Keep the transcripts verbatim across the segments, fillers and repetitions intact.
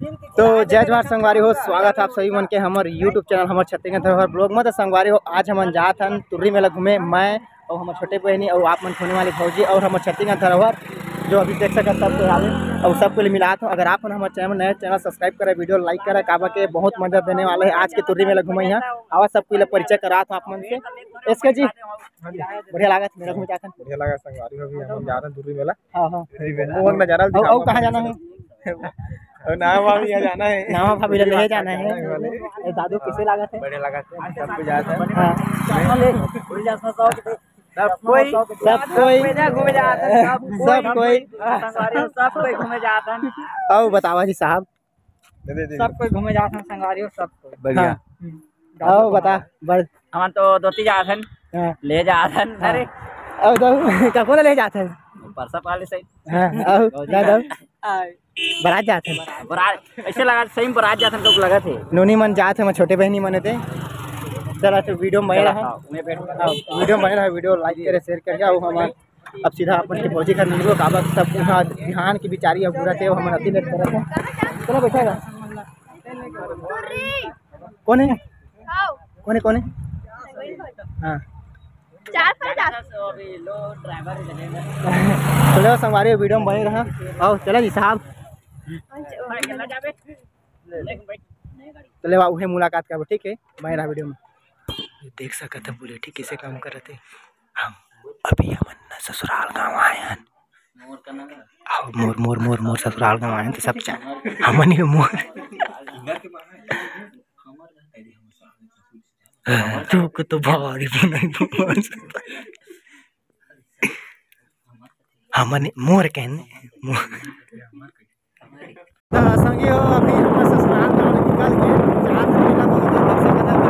तो जय जवाहर संगवारी हो, स्वागत है आप सभी मन के हमारे यूट्यूब चैनल हमारे छत्तीसगढ़ धरोहर ब्लॉग में। तो संगवारी हो, आज हम जात हन तुर्री मेला घूमे, मैं और हमारे छोटे बहनी और आप मन खोने वाली भौजी और हमारे छत्तीसगढ़ धरोहर जो अभी देख सकते सब तो आवे और सबको लिए मिलात हूँ। अगर आप हमारे चैनल नए चैनल सब्सक्राइब करें, वीडियो लाइक करें, काबा के बहुत मजा देने वाला है। आज के तुर्री मेला घूमे यहाँ आवाज सबको लिए परिचय करा था आप मन से। इसके जी बढ़िया लागत मेरा घूम जाता बढ़िया लगा संगवारी हो, भी हम जा रहे हैं तुर्री मेला। हां हां वो नजारा दिखाओ। और कहां जाना है? और नाम भाभी यहाँ जाना है, नाम भाभी ले जाना है। ए दादू किसे लागत है? बढ़िया लगा सबको जाता है। हां सब कोई सब कोई घूमे जाता है, सब कोई सब कोई घूमे जाता है। और बतावा जी साहब, सब कोई घूमे जाते हैं संगवारी सब कोई बढ़िया। और बता बड़ हम तो दोती जाते हैं, ले जाते हैं। अरे और तो कौन ले जाते हैं? परसा वाले से। हां और दादा बारात जाते हैं। बारात ऐसे लगा सही में बारात जाते हैं तो लगा थे नोनी मन जाते हैं, छोटे बहनी मन थे। चला तो वीडियो में बने रहा, वीडियो में बने रहा, वीडियो लाइक करे शेयर करके। और हम अब सीधा अपन के फौजी का निकलो काबा सब यहाँ बिहान की बिचारी अब पूरा थे हम अति लेट कर रहे हैं। चलो बैठेगा कौन है कौन है कौन है? हाँ चलो संगवारी वीडियो में बने रहा। और चला जी साहब चले उहे मुलाकात कर, ठीक है बने रहा वीडियो में। देख सकते हैं बोले ठीक कैसे काम कर रहे थे। हम अभी हम ससुराल गाँव आए हैं, मोर मोर मोर मोर ससुराल गाँव आए हैं तो सब हमन ही मोर चौक तो भारी हमन मोर कहने संगी हो। अभी हम ससुराल गाँव निकल के चार मेला बहुत देख सकते हैं।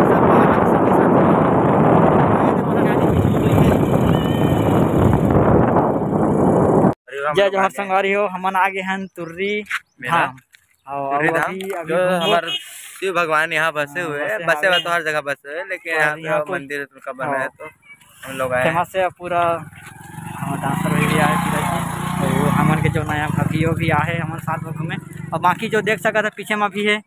जय जवाहर संगवारी हो, हमन आगे हैं तुर्री धाम। और अभी अभी हमारे शिव भगवान यहाँ बसे हुए हैं, बसे हुए तो हर जगह बसे हुए, लेकिन यहाँ पे मंदिर का बना है तो हम लोग आए। यहाँ से पूरा डांसर भी आए और हमन के जो नया भाभी हो भी आए हमारे साथ में घूमे। और बाकी जो देख सका था पीछे में भी है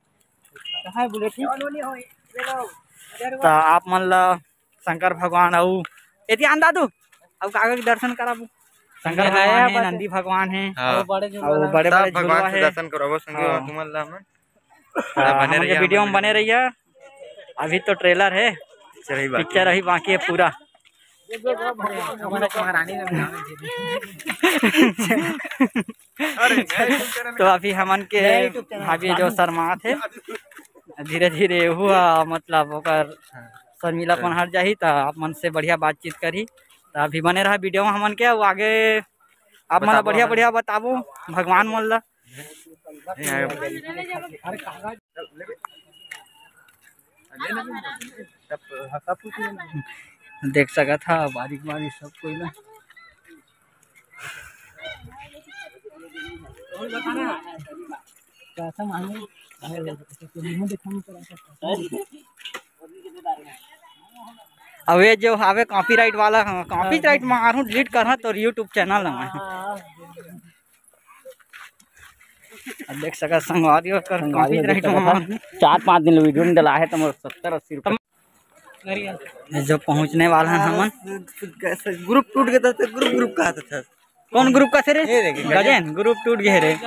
तो आप मन ला शंकर भगवान और एतियान दादू अब कागज दर्शन कराबू। शंकर भगवान है, नंदी भगवान है और बड़े बड़े भगवान के दर्शन कराबो संगे तुमन ला हमन बने रहिए, वीडियो में बने रहिए। अभी तो ट्रेलर है, पिक्चर अभी बाकी है पूरा। तो अभी हमन के भाभी जो शर्मा थे धीरे धीरे हुआ मतलब ओकर शर्मिलापन हट जाही तो आप मन से बढ़िया बातचीत करी। तो अभी बने रहा वीडियो में हमन के आगे आप मन बढ़िया बढ़िया बताबो भगवान मन ला। देख सका था बारीक बारीक सब कोई ना अब ये जो हावे कॉपीराइट वाला कॉपीराइट मारू डिलीट करना तो यूट्यूब चैनल देख सका संगवारी कर कॉपीराइट चार पाँच दिन वीडियो में डला है तो सत्तर अस्सी रुपये जो पहुंचने वाला है हमन। ग्रुप टूट गया था, ग्रुप ग्रुप का था। कौन ग्रुप का थे रे? गजन ग्रुप टूट गए रे।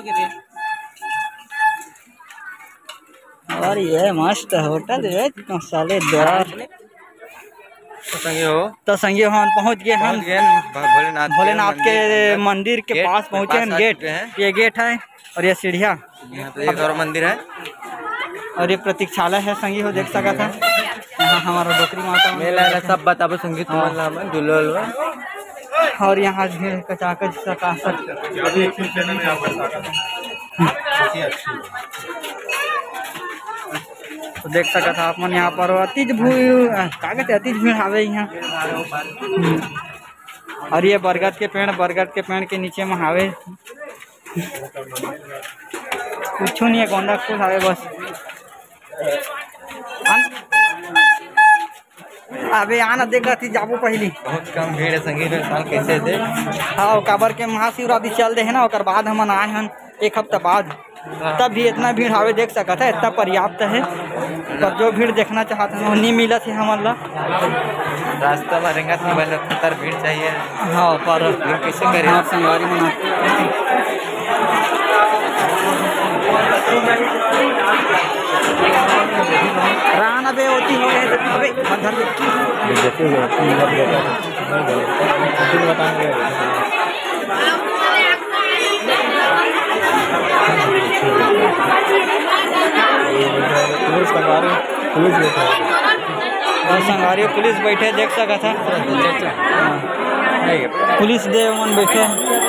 और ये मस्त होटल है मसालेदार। तो संगी हो तो संगी हम पहुंच गए हम भोलेनाथ भोलेनाथ के मंदिर के पास पहुंचे हैं। गेट ये गेट है और ये सीढ़िया एक और मंदिर है और ये प्रतीक्षालय है। संगी हो देख सका था यहाँ हमारा डोकरी माता मेला सब बताबो संगी तुमन जुलल और यहाँ भीड़ कचाकच सकासक तो देख सका था आप मन यहाँ पर अतिज भीड़ कागज अतिज भीड़ आवे यहाँ। और ये बरगद के पेड़ बरगद के पेड़ के नीचे में हावे कुछ नहीं है, गोंदा फूल हावे बस। अबे आना देखा थी जाबो पहली बहुत कम भीड़ है संगीत साल कैसे दे। हाँ काबर के महाशिवरात्रि चल दे है ना, ओकर बाद हमन आए हन एक हफ्ता बाद तब भी इतना भीड़ हावे देख सकता है, इतना पर्याप्त है। पर जो भीड़ देखना चाहते हैं वो नहीं मिला थे हमारा रास्ता में रेंगत नहीं बने खतर भीड़ चाहिए। हाँ पर भीड़ कैसे करें हाँ, संगवारी मना राना बे होती हो गए अबे अंदर पुलिस संगवारी पुलिस बैठे और संगवारी पुलिस बैठे देख सका था पुलिस दे मन बैठे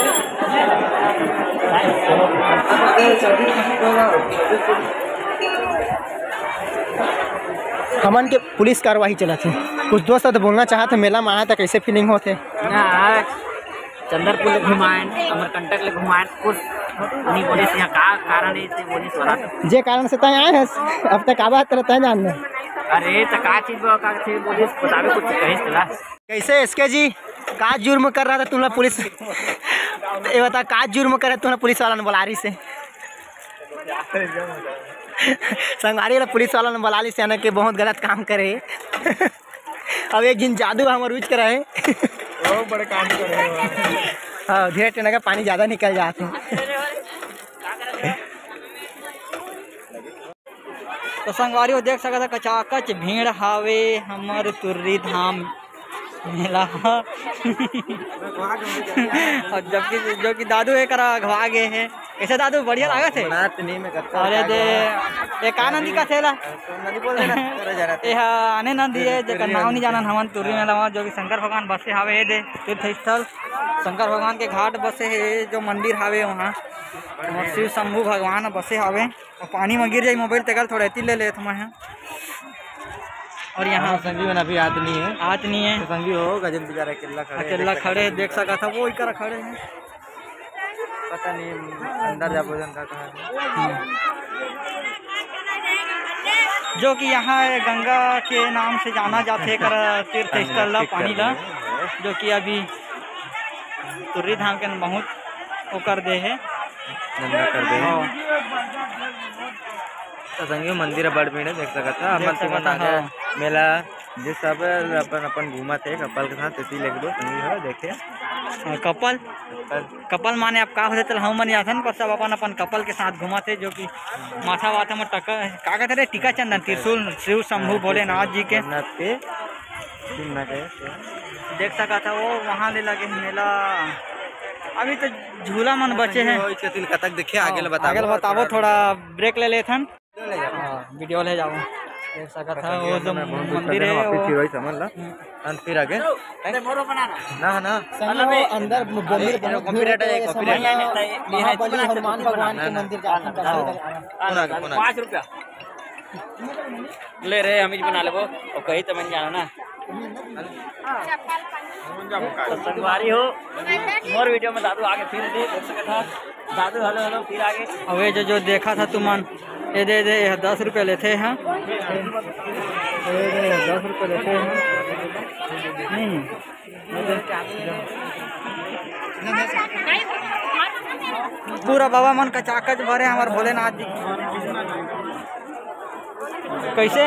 हमन के पुलिस कार्रवाई चला थे। कुछ दोस्त तो बोलना चाहते मेला में आया था कैसे फीलिंग होते चंदरपुर ले घुमाएं अमरकंटक ले घुमाएं कुछ नहीं पुलिस यहाँ का कारण है इसे पुलिस वाला जे कारण से तय आए हैं अब तक आवाज तरह तय जानना अरे तो का चीज बा का थी पुलिस बतावे कुछ कहिस तला कैसे इसके जी का जुर्म कर रहा था तुमने पुलिस ये बता का जुर्म करे तुमने पुलिस वाला ने बुलारी से संगवारी वाला पुलिस वाला ने बुलाली से आने के बहुत गलत काम करे अब एक दिन जादू हमारे यूज करा है बहुत बड़े काम कर रहे हो। हाँ धीरे टेने का पानी ज़्यादा निकल जाते हैं। तो संगवारी वो देख सकता कचाकच भीड़ हावे हमारे तुर्री धाम मेला और जबकि जो कि दादू एक अगवा गए हैं कैसे दादू बढ़िया लगा थे अरे दे एक नंदी का थेला यह आने नंदी है जो नाम नहीं जाना हमन तुर्री मेला जो कि शंकर भगवान बसे हावे है दे तीर्थ स्थल शंकर भगवान के घाट बसे है जो मंदिर हावे वहाँ शिव शंभू भगवान बसे हावे और पानी में गिर जाए मोबाइल तेकर थोड़ा एती ले ले मैं और यहाँ संगी में अभी आत नहीं है आत नहीं है संगी हो गजब बेचारा अकेला खड़े अकेला खड़े देख सका था वो इकर खड़े हैं पता नहीं अंदर जा भोजन का कहा जो कि यहाँ गंगा के नाम से जाना जाते कर तीर्थ स्थल ला पानी ला जो कि अभी तुर्री धाम के बहुत वो कर दे है गंदा कर दे तो संगी मंदिर है बड़ भीड़ है देख सकता था अपन तुमन आ गए मेला जिस सब अपन अपन घूमा थे कपल के साथ इसी लेके दो संगी हो देखे कपल कपल माने आप का होते चल हम मन याथन पर सब अपन अपन कपल के साथ घूमा थे जो कि माथा वाथा में टका का कहते रे टीका चंदन त्रिशूल शिव शंभू भोलेनाथ जी के पे देख सका था वो वहाँ ले लगे मेला अभी तो झूला मन बचे हैं कतक देखे आगे ले बताओ आगे बताओ थोड़ा ब्रेक ले लेथन वीडियो ले जाओ देख सका था वो जो मंदिर है वो समझ ला फिर आगे ना ना अंदर मंदिर कॉपीराइट है कॉपीराइट महाबली हनुमान भगवान के मंदिर जाते पाँच रुपया ले रहे हम बना ले वो और कहीं तो मैंने जाना ना तो संगवारी हो मोर वीडियो में दादू आगे फिर दे देख सकता था दादू हेलो हेलो फिर आगे अब ये जो जो देखा था तुमन ये दे दे ये दस रुपये लेते हैं दस रुपये लेते हैं पूरा बाबा मन का चाकच भरे हमारे भोलेनाथ जी कैसे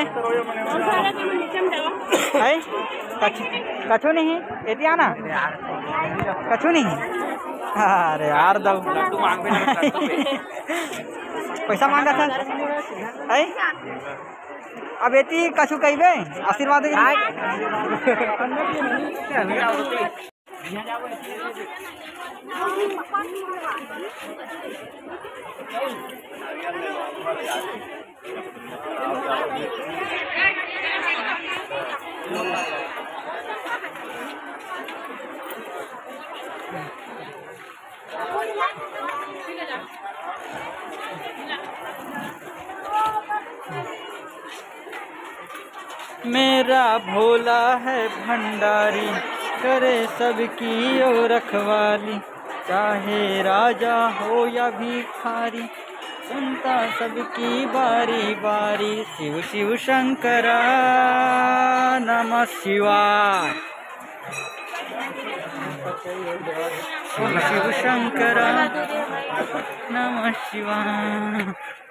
है कछु नहीं एती आना कछु नहीं अरे यार दो पैसा मांगा था है अब एती कछु कहबे आशीर्वाद मेरा भोला है भंडारी करे सबकी ओ रखवाली चाहे राजा हो या भिखारी सुनता सबकी बारी बारी शिव शिव शंकरा नमः शिवाय शिव शिव शंकर नमः शिवाय।